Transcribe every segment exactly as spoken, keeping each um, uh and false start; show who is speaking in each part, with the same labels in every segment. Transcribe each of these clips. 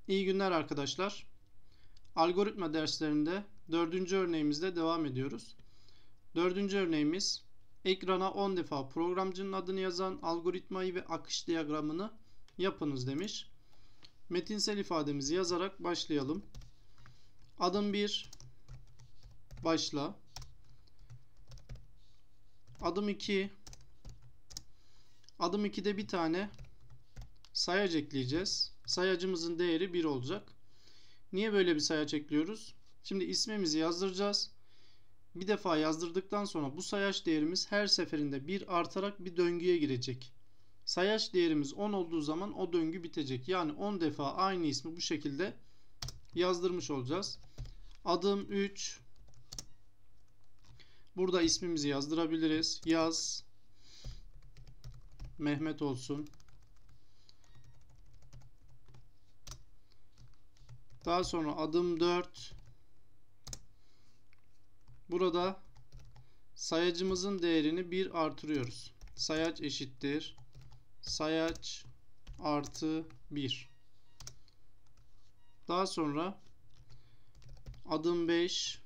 Speaker 1: İyi günler arkadaşlar. Algoritma derslerinde dördüncü örneğimizde devam ediyoruz. Dördüncü örneğimiz ekrana on defa programcının adını yazan algoritmayı ve akış diyagramını yapınız demiş. Metinsel ifademizi yazarak başlayalım. Adım bir, başla. Adım iki, adım ikide bir tane sayaç ekleyeceğiz. Sayacımızın değeri bir olacak. Niye böyle bir sayaç ekliyoruz? Şimdi ismimizi yazdıracağız. Bir defa yazdırdıktan sonra bu sayaç değerimiz her seferinde bir artarak bir döngüye girecek. Sayaç değerimiz on olduğu zaman o döngü bitecek. Yani on defa aynı ismi bu şekilde yazdırmış olacağız. Adım üç. Burada ismimizi yazdırabiliriz. Yaz. Mehmet olsun. Daha sonra adım dört. Burada sayacımızın değerini bir artırıyoruz. Sayaç eşittir sayaç artı bir. Daha sonra adım beş.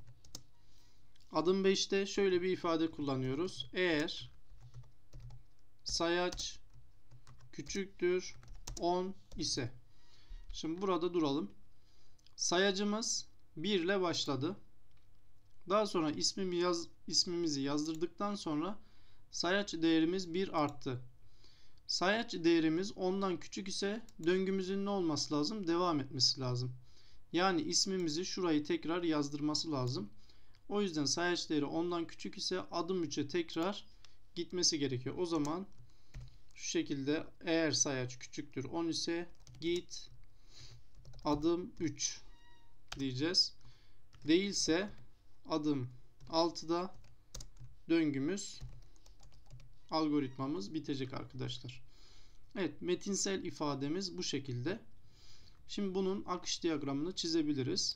Speaker 1: Adım beşte şöyle bir ifade kullanıyoruz. Eğer sayaç küçüktür on ise. Şimdi burada duralım. Sayacımız bir ile başladı. Daha sonra ismimi yaz, ismimizi yazdırdıktan sonra sayaç değerimiz bir arttı. Sayaç değerimiz ondan küçük ise döngümüzün ne olması lazım? Devam etmesi lazım. Yani ismimizi şurayı tekrar yazdırması lazım. O yüzden sayaç değeri ondan küçük ise adım üçe tekrar gitmesi gerekiyor. O zaman şu şekilde eğer sayaç küçüktür on ise git adım üç diyeceğiz. Değilse adım altıda döngümüz, algoritmamız bitecek arkadaşlar. Evet, metinsel ifademiz bu şekilde. Şimdi bunun akış diyagramını çizebiliriz.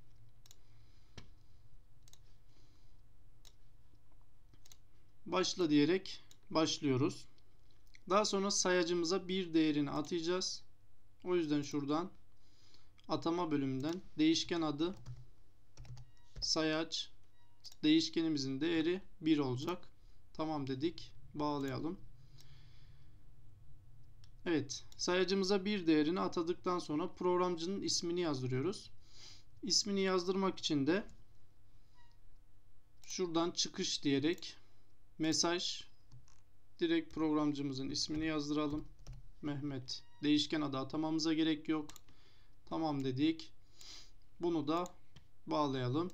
Speaker 1: Başla diyerek başlıyoruz. Daha sonra sayacımıza bir değerini atayacağız. O yüzden şuradan atama bölümünden değişken adı sayaç, değişkenimizin değeri bir olacak. Tamam dedik. Bağlayalım. Evet. Sayacımıza bir değerini atadıktan sonra programcının ismini yazdırıyoruz. İsmini yazdırmak için de şuradan çıkış diyerek mesaj direkt programcımızın ismini yazdıralım. Mehmet. Değişken adı atamamıza gerek yok. Tamam dedik. Bunu da bağlayalım.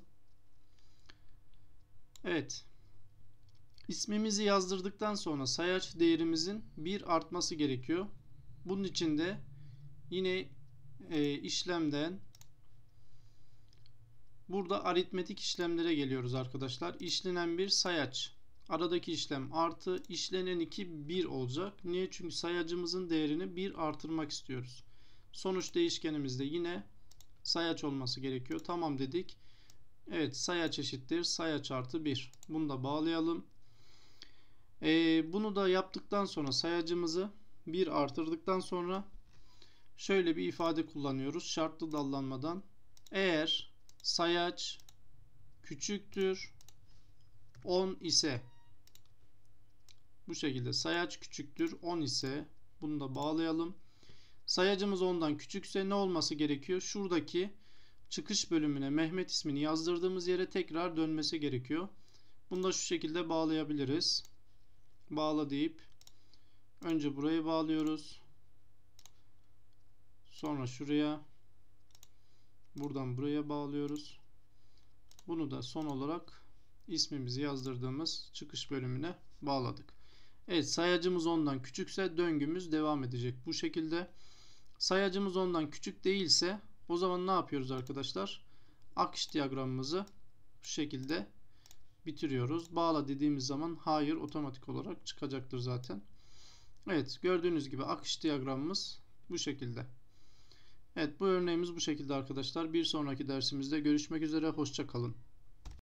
Speaker 1: Evet. İsmimizi yazdırdıktan sonra sayaç değerimizin bir artması gerekiyor. Bunun için de yine e, işlemden burada aritmetik işlemlere geliyoruz arkadaşlar. İşlenen bir sayaç. Aradaki işlem artı, işlenen iki bir olacak. Niye? Çünkü sayacımızın değerini bir artırmak istiyoruz. Sonuç değişkenimizde yine sayaç olması gerekiyor. Tamam dedik. Evet, sayaç eşittir sayaç artı bir. Bunu da bağlayalım. Ee, bunu da yaptıktan sonra sayacımızı bir artırdıktan sonra şöyle bir ifade kullanıyoruz. Şartlı dallanmadan eğer sayaç küçüktür on ise, bu şekilde sayaç küçüktür on ise bunu da bağlayalım. Sayacımız ondan küçükse ne olması gerekiyor? Şuradaki çıkış bölümüne Mehmet ismini yazdırdığımız yere tekrar dönmesi gerekiyor. Bunu da şu şekilde bağlayabiliriz. Bağla deyip önce burayı bağlıyoruz. Sonra şuraya, buradan buraya bağlıyoruz. Bunu da son olarak ismimizi yazdırdığımız çıkış bölümüne bağladık. Evet, sayacımız ondan küçükse döngümüz devam edecek bu şekilde. Sayacımız ondan küçük değilse o zaman ne yapıyoruz arkadaşlar? Akış diyagramımızı bu şekilde bitiriyoruz. Bağla dediğimiz zaman hayır otomatik olarak çıkacaktır zaten. Evet, gördüğünüz gibi akış diyagramımız bu şekilde. Evet, bu örneğimiz bu şekilde arkadaşlar. Bir sonraki dersimizde görüşmek üzere. Hoşça kalın.